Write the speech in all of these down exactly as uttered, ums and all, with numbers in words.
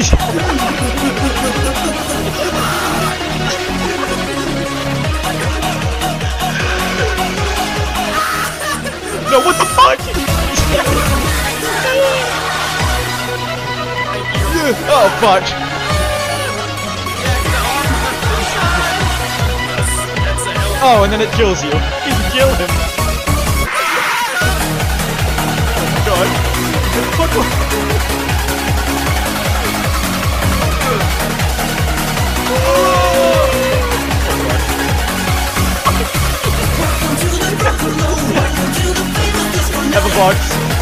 No, what the fuck? Oh fuck. Oh, and then it kills you. You can kill him. Oh god. Fuck off. Have a box.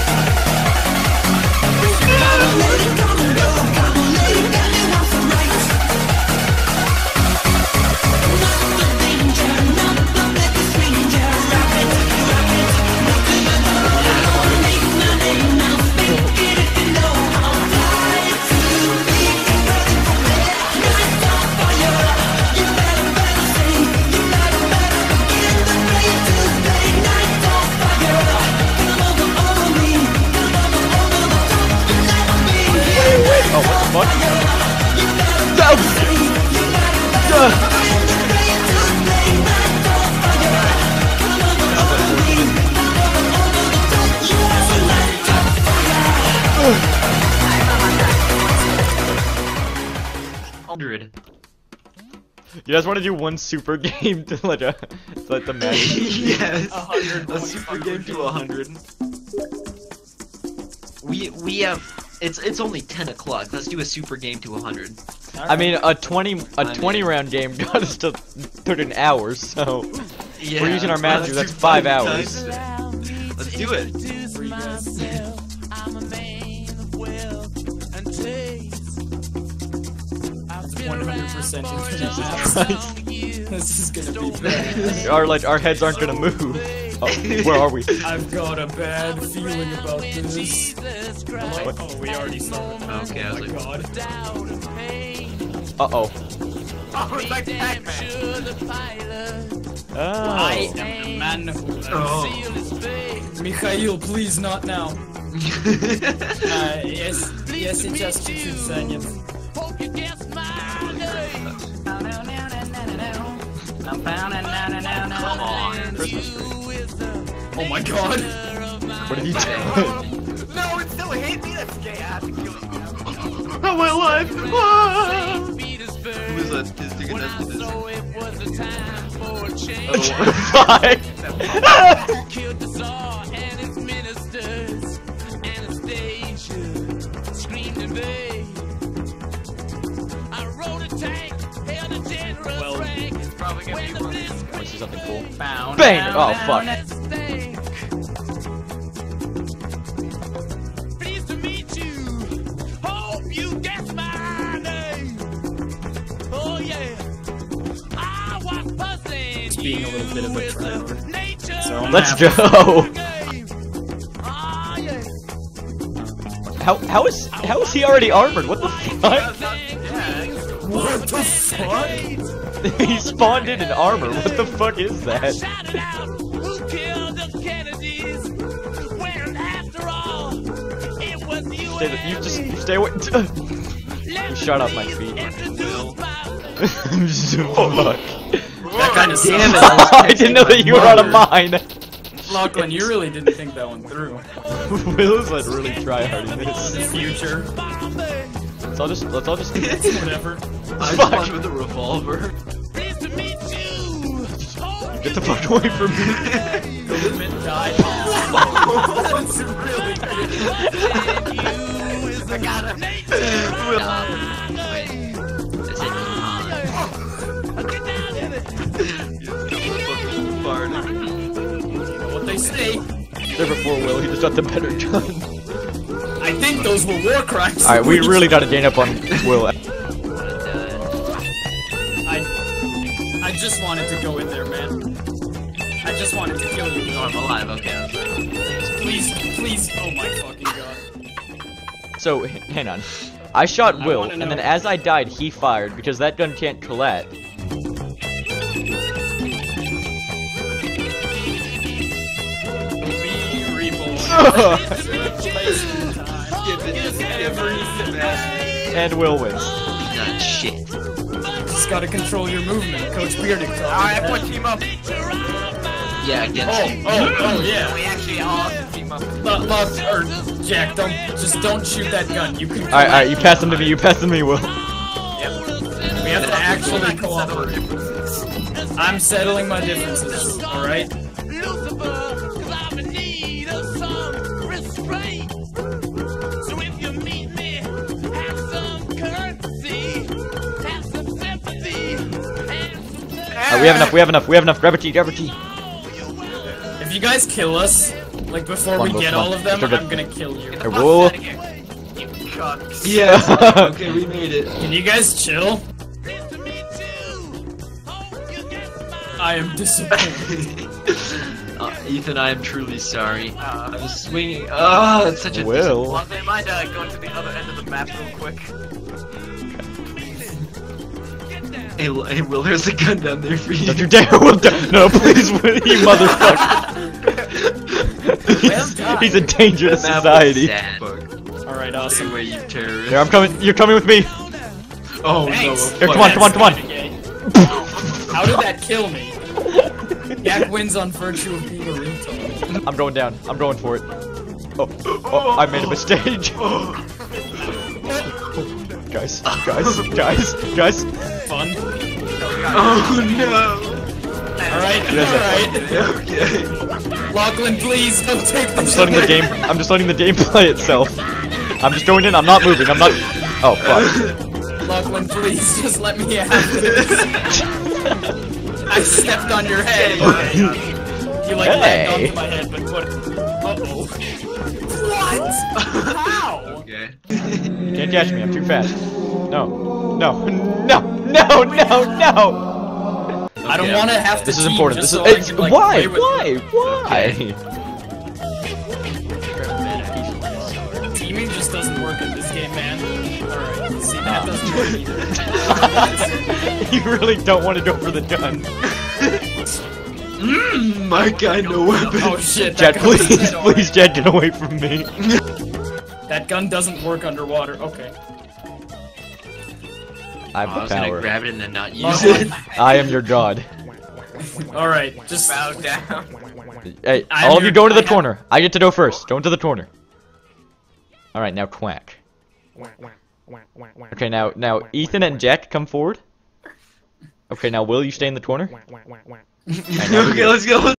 Oh, what the fuck? No! Uh. Hundred. You guys want to do one super game to let, a, to let the match? Yes, a hundred. a super game to a hundred. We we have. It's it's only ten o'clock. Let's do a super game to a hundred. I mean, a twenty a twenty round game got us to thirty hours, so Yeah, we're using our master. let's That's do five five hours. times. Let's do it. one hundred percent Jesus Christ. This is gonna be bad. Our like our heads aren't gonna move. Oh, where are we? I've got a bad feeling about this. What? Oh, we already started. Okay, I Oh was my like, god. Uh oh. Oh, it's like Pac-Man. I Oh. am the man who Oh. Mikhail, please not now. uh, yes, я сейчас чуть-чуть занят. Come on, Christmas tree. Oh my god. What have you done? No, it still hit me. That's gay. I have to kill him. Oh my life! Ah! Who is that? Is digging that to this? Oh. Five. Killed the Tsar and his ministers. Anastasia screamed in vain. I rode a tank, held a generous Well, rank. It's probably gonna be When the one. bliss I see something cool. Bound, Bang! bound, Oh bound, fuck. stank. Pleased to meet you. Hope you guess my name. Oh yeah. I was puzzling. being a little bit of a you tryhard. with nature. So I'm Let's gonna have- go. Ah, yeah. How how is how is he already armored? What the fuck? What the fuck? He spawned in an armor. What the fuck is that? Shouted out, who killed the Kennedys? When after all, it was you Stay, and you just me. you stay away. Left shot off my the feet. introduced by- Fuck. That kind of Damn it! I didn't know that you were on a mine. Lachlan, you really didn't think that one through. Will is like really tryharding The this. future. Let's all just let's all just Whatever. I Fuck. spawned with a revolver. Pleased to meet you. Hope get the fuck away from me. Goldman died. That's really good. I got him. What they say. There before Will, he just got the better gun. I think those were war crimes. Alright, we really gotta gain up on Will. I I just wanted to go in there, man. I just wanted to kill you. Oh, I'm alive. Okay. I was like, Please, please. Oh my fucking god. So, h- hang on. I shot I Will, wanna and know. then as I died, he fired, because that gun can't collat. Be reborn. skip it, just skip Every it. And Will wins. Not shit. Just gotta control your movement. Coach Beardick told me. Alright, that. everyone team up. Yeah, against Oh, you. oh, oh, yeah. We actually all have to team up. Love, love, or Jack, don't just don't shoot that gun. You can. Alright, alright, you pass them to me, you pass them to me, Will. We have to actually cooperate. I'm settling my differences. All right. Lucifer, 'cause I'm in need of some restraint. So if you meet me, have some courtesy, have some sympathy, and some Alright, we have enough, we have enough, we have enough. Grab a tea, grab a tea. If you guys kill us, like before Come on, we Will, get come on. all of them, Let's go I'm gonna kill you. I will. You cucks. Yes. Okay, we made it. Can you guys chill? nice to meet you. Hope you get mine. I am disappointed. uh, Ethan, I am truly sorry. Uh, I was swinging. Ah, it's such a. Will. well, they might uh, go to the other end of the map real quick. Hey, Will- hey, Will, there's a gun down there for you. Don't you dare, Will. don't- No, please, Will, you motherfucker. he's, he's a danger to That was society. sad. Fuck. All right, Stay awesome. away, you terrorist. Here, I'm coming, you're coming with me. Oh Thanks. no. Here, fuck. come on, come on, come on. How did that kill me? Jack wins on virtue of being a retard. I'm going down, I'm going for it. Oh, oh, I made a mistake. Guys, guys, guys, guys. Fun. Oh no. All right, all right. Okay. Lachlan, please don't take I'm this. just letting the game, I'm just letting the game play itself. I'm just going in, I'm not moving, I'm not. Oh, fuck. Lachlan, please just let me have this. I stepped on your head. You like Hey. landed onto my head, but what? Uh oh. What? How? Okay. You can't catch me, I'm too fast. No, no, no, no, no, no. I don't want to have to. This is team important, just this is, so I it's, can, like, why, play with why, you. why? Teaming just doesn't work in this game, man. Alright, see, that doesn't work either. You really don't want to go for the gun. Mmm, my guy, no weapon. Oh shit, Jed, that gun please, doesn't- please, Jed, get away from me. That gun doesn't work underwater. Okay. I Oh, I have was the gonna power. grab it and then not use Lachlan. it. I am your god. Alright, just. Bow down. Hey, I'm all of you your- go into I the have- corner. I get to go first. Go into the corner. Alright, now quack. Okay, now, now, Ethan and Jack, come forward. Okay, now, Will, you stay in the corner? Okay, let's go.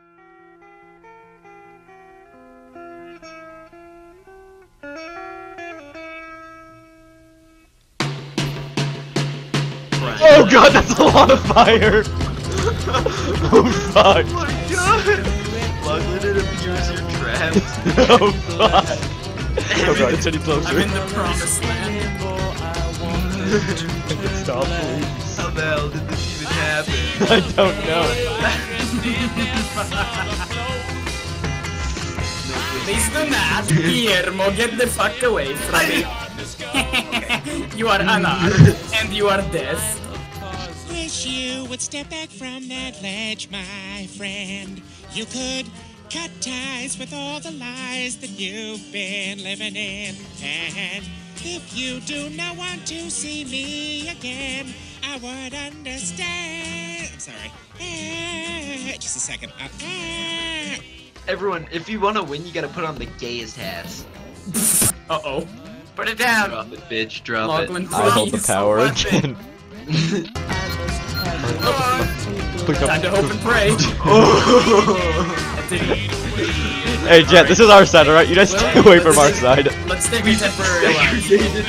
Oh god, that's a lot of fire! Oh fuck! Oh my god! Lachlan, it appears you're trapped. Oh fuck! Oh god, it's getting I'm closer. in the promised land. Stop, please. How the hell did this even happen? I don't know. Please do not, Guillermo, get the fuck away from me. You are unarmed, and you are dead. Wish you would step back from that ledge, my friend. You could cut ties with all the lies that you've been living in. And if you do not want to see me again, I would understand. I'm sorry. Ah, just a second. Uh, ah. Everyone, if you want to win, you gotta put on the gayest hats. Uh oh. Put it down. Drop it, bitch. Drop Lachlan, it. I hold the please. power Weapon. again. Please don't- Time to hope and pray. Oh. I didn't- Hey, Jet, this is our side, alright? You guys stay away from our side. Let's take a temporary alive.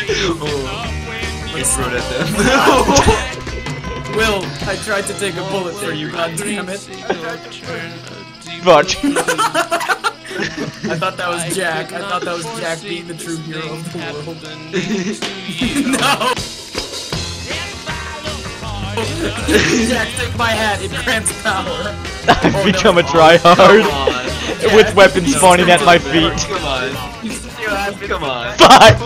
Let's throw it at them. Will, I tried to take a bullet for you, god damn it. Fuck. I thought that was Jack. I thought that was Jack being the true hero of the world. No! Jack, take my hat. It grants power. I've Oh, become no. a tryhard. Come on. With weapons spawning at my feet. Come on. Come on. Fuck!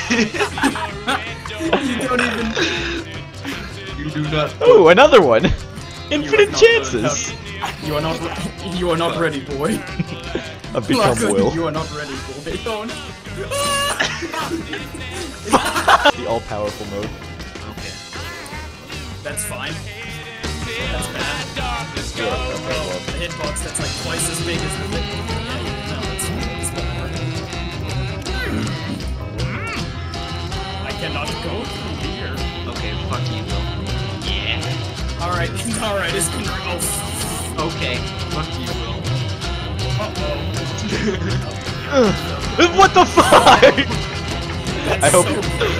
You don't even. You do not. Ooh, another one. Infinite not chances. You are not. Re you are not ready, boy. I've become Lachlan, Will. You are not ready, boy. Don't. The all-powerful mode. Okay. That's fine. That's bad. Yeah, okay, Oh, well. the hitbox that's like twice as big as the thing. No, it's, it's bad. I cannot go through here. Okay, fuck you, Will. Yeah. Alright, alright, it's been. Oh, Okay, fuck you, Will. uh What the fuck? oh. I hope. So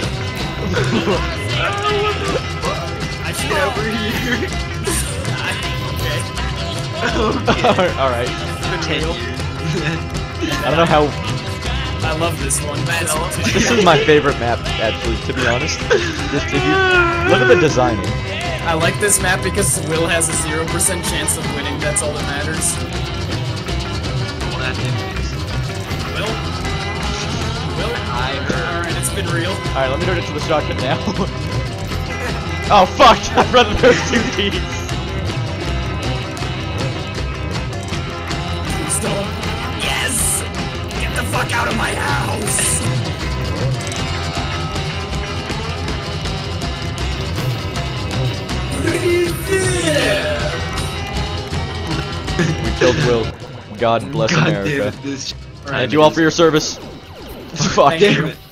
I feel Over here. Okay. Alright. Ten years. I don't know how. I love this one. This one too. This is my favorite map, actually, to be honest. Just if you look at the designing. I like this map because Will has a zero percent chance of winning, that's all that matters. Well, that is. Will? Will? I heard. Alright, it's been real. Alright, let me turn it to the shotgun now. Oh fuck! I'd rather those two keys. Stone. Yes! Get the fuck out of my house! We killed Will. God bless God America. damn it, this. Thank you all for your service. Fuck. Thank you. Damn it.